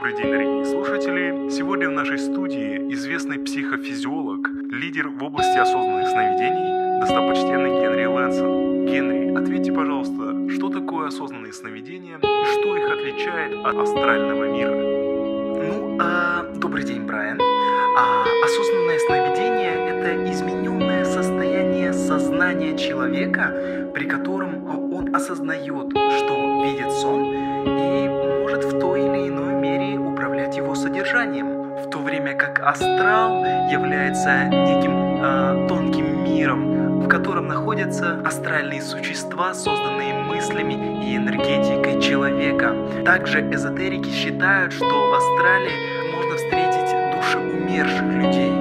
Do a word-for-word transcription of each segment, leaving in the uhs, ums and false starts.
Добрый день, дорогие слушатели! Сегодня в нашей студии известный психофизиолог, лидер в области осознанных сновидений, достопочтенный Генри Лэнсон. Генри, ответьте, пожалуйста, что такое осознанные сновидения и что их отличает от астрального мира? Ну, а, добрый день, Брайан. А, осознанное сновидение – это измененное состояние сознания человека, при котором он осознает, что видит сон, и может в той или иной мере управлять его содержанием, в то время как астрал является неким э, тонким миром, в котором находятся астральные существа, созданные мыслями и энергетикой человека. Также эзотерики считают, что в астрале можно встретить души умерших людей.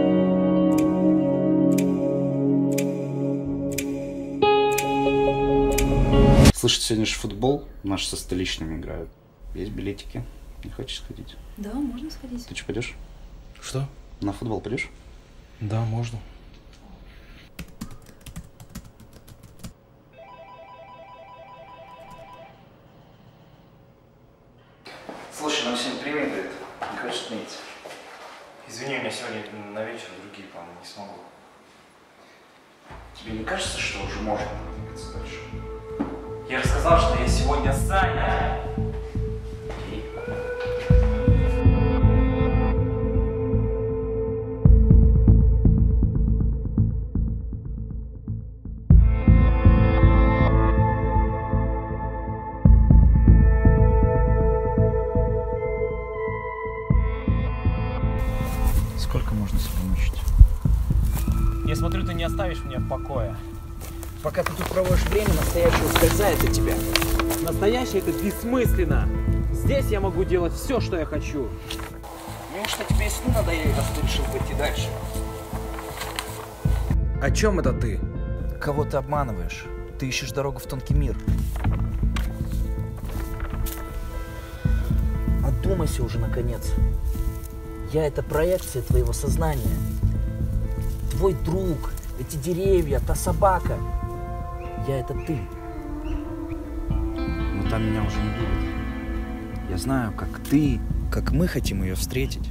Слышите, сегодня же футбол, наши со столичными играют. Есть билетики. Не хочешь сходить? Да, можно сходить. Ты что, пойдешь? Что? На футбол пойдешь? Да, можно. Слушай, нам сегодня премия дают. Не хочешь отменить? Извини, у меня сегодня на вечер другие планы, не смогу. Тебе не кажется, что уже можно двигаться дальше? Я же сказал, что я сегодня занят. Окей. Сколько можно себя мучить? Я смотрю, ты не оставишь меня в покое. Пока ты тут проводишь время, настоящее ускользает от тебя. Настоящее — это бессмысленно. Здесь я могу делать все, что я хочу. Неужто тебе и сны надоели, раз ты решил пойти дальше? О чем это ты? Кого ты обманываешь? Ты ищешь дорогу в тонкий мир. Одумайся уже, наконец. Я — это проекция твоего сознания. Твой друг, эти деревья, та собака. Я — это ты. Но там меня уже не будет. Я знаю, как ты, как мы хотим ее встретить.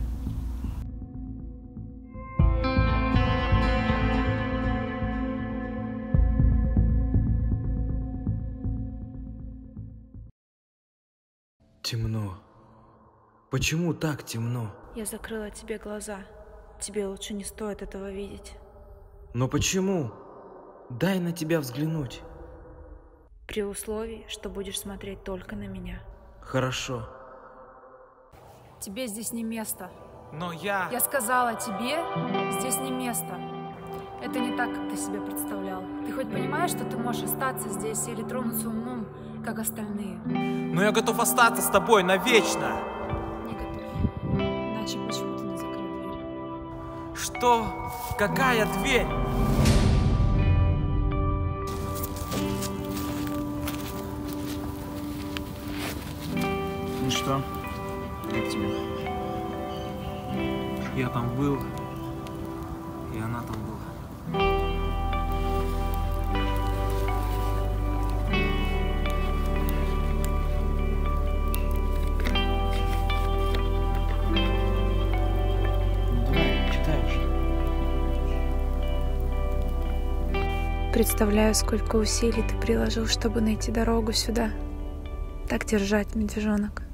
Темно. Почему так темно? Я закрыла тебе глаза. Тебе лучше не стоит этого видеть. Но почему? Дай на тебя взглянуть. При условии, что будешь смотреть только на меня. Хорошо. Тебе здесь не место. Но я... Я сказала тебе, здесь не место. Это не так, как ты себе представлял. Ты хоть понимаешь, что ты можешь остаться здесь или тронуться умом, как остальные? Но я готов остаться с тобой навечно. Не готов. Иначе почему ты не закрыл дверь? Что? Какая дверь? Ну что? Как тебе? Я там был, и она там была. Ну давай, читаешь. Представляю, сколько усилий ты приложил, чтобы найти дорогу сюда. Так держать, медвежонок.